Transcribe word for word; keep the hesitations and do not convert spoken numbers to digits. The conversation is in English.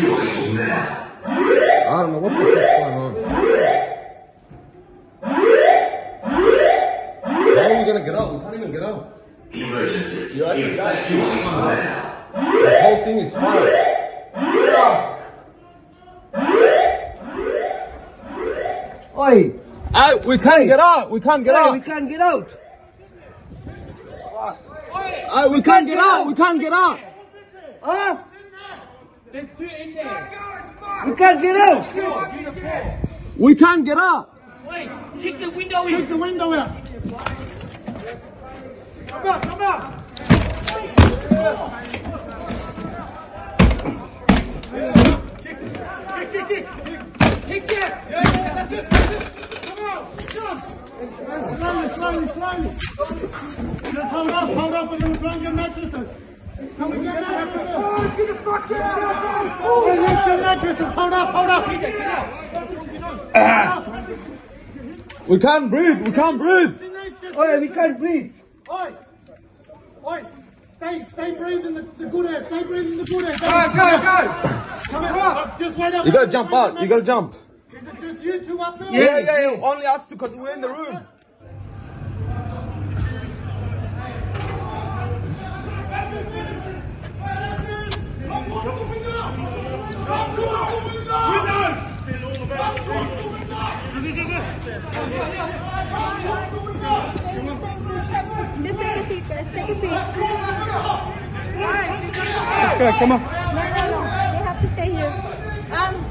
don't know what the fuck's going on. How are we gonna get out? We can't even get out. You actually got two. The whole thing is fire. Oi! I, we can't get out. We can't get Oi, out. we can't get out. I, we can't get out. We can't get out. Huh? There's two in there. We can't get out. We can't get out. Wait, kick the window in. Take the window out. Come out, come out. Kick, kick, kick. Kick that. Yeah, yeah, that's it, that's it. Come out, jump. Slowly, slowly, slowly. Just hold up, hold up, and then we'll try and get mattresses. Come and get mattresses. Oh, get the fuck out. Oh, get the mattresses. Hold up, hold up. Ah. We can't breathe. We can't breathe. Oi, we can't breathe. Oi, oi. Stay, stay breathing the, the good air. Stay breathing the good air. Go, go, go. Come on, just wait up. You gotta jump out. You gotta jump. Is it just you two up there? Yeah, yeah, yeah. Only us two because we're in the room. Just take a seat, guys. Take a seat. Okay, come on. No, no, no. They have to stay here. Um.